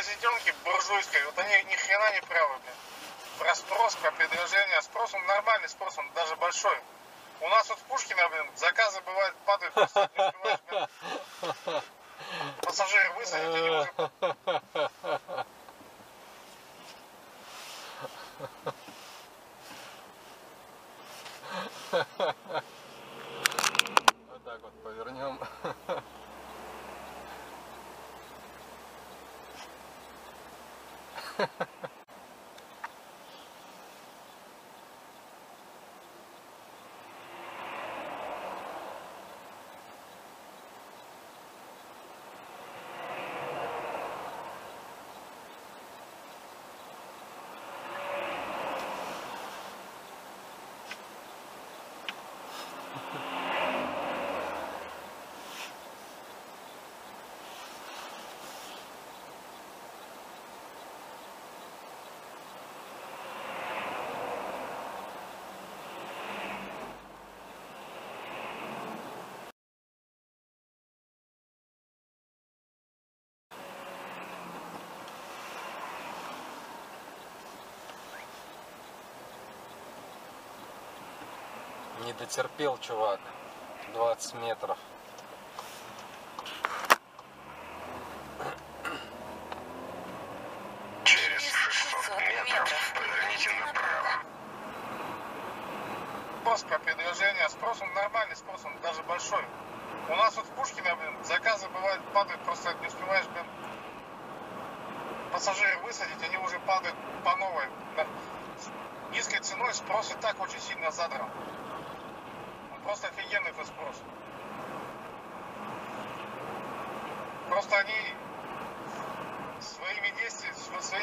газетенки буржуйской, вот они ни хрена не правы, блин. Про спрос, про предложение. Спрос, он нормальный спрос, он даже большой. У нас вот в Пушкино, блин, заказы бывают, падают, просто не успеваешь, блин. Пассажиры высадят, они уже... Вот так вот повернем. Не дотерпел, чувак. 20 метров. Через 600 метров поверните направо. Спрос про предложение. Спрос, он нормальный спрос, он даже большой. У нас вот в Пушкино, блин, заказы бывают, падают, просто не успеваешь, блин. Пассажиры высадить, они уже падают по новой. С низкой ценой спрос и так очень сильно задран. Он просто офигенный этот спрос. Просто они своими действиями,